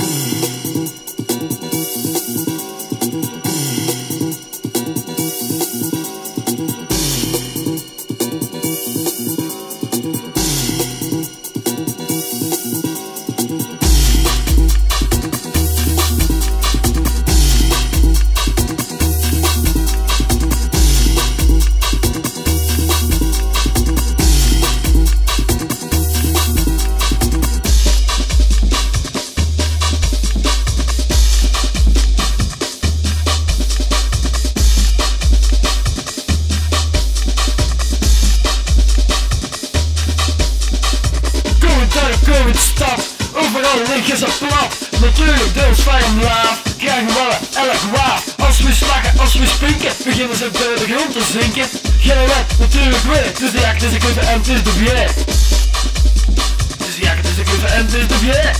Overal liggen ze plat, natuurlijk deels van laaf. Krijgen we elk waaf. Als we slagen, als we sprinken, beginnen ze bij de grond te zinken. Geen wet, natuurlijk weer, dus de jacht is de kutte en het is de bier. Dus de jacht is de kutte en het is de bier.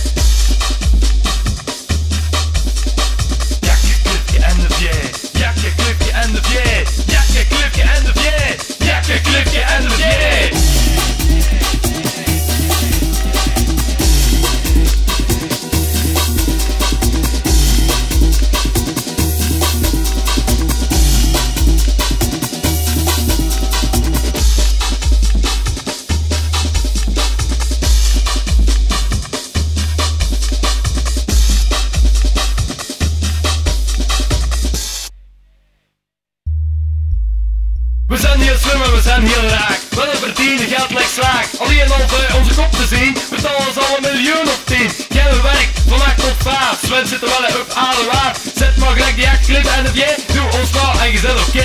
Jakje, klipje en de bier. Jakje, klipje en de bier. Jakje, klipje en de bier. Jakje, klipje en de bier. We zijn hier slimmer, we zijn heel raak. Wel een verdiende geld lijkt slaag. Alleen al voor onze kop te zien, betalen ons al 1 miljoen of 10. Jij werk, van 8 tot 5. Sven zit er wel op aan de waard. Zet maar gelijk die jacht, klip en het jij. Doe ons nou en je zet oké.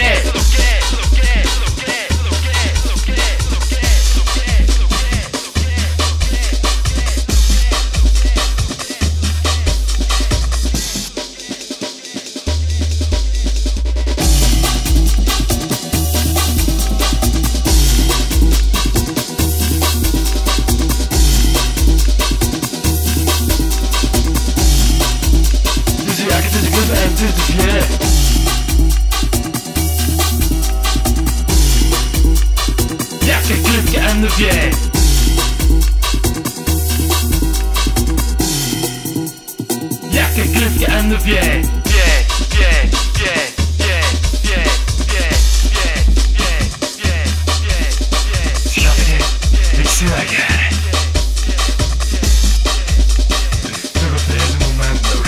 Jakje, klipje en de bier. Jakje, klipje en de bier. Schatje, ik zie dat jij. Nog op deze moment nog.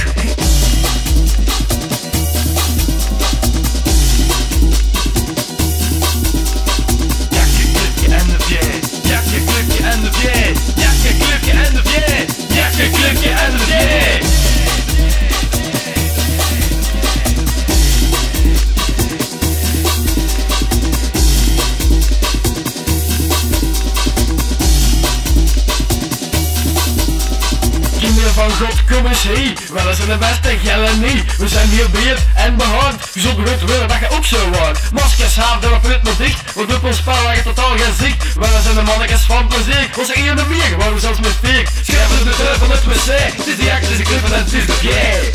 Van God, kom eens hier, wel eens in de beste gelle niet. We zijn hier beheerd en behouden. Je zult bewust willen dat je ook zo wordt. Maskers, haar, de put maar dicht. Wat op ons spel lag je totaal geen zicht. Wel eens in de mannetjes van plezier. Onze één de bier, gewoon we zelfs met vier. Schrijven de deur van het wc. Het is de jacht, het is de klippen en het is de bier.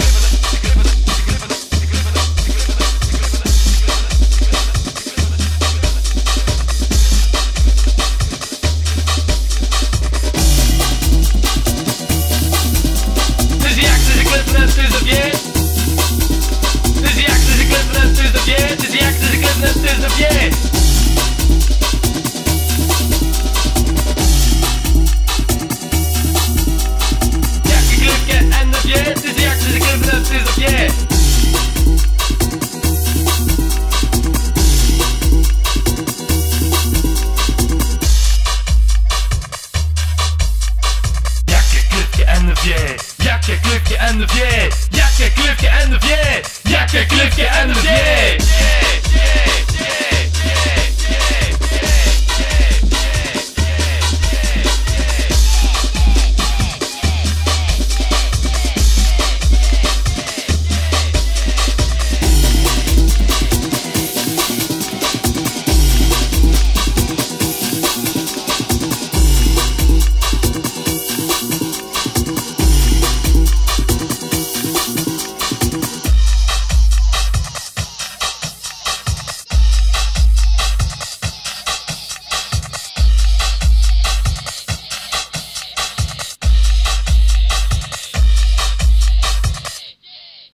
Jakje, klipje en de bier. Jakje, klipje en de bier. Jakje, klipje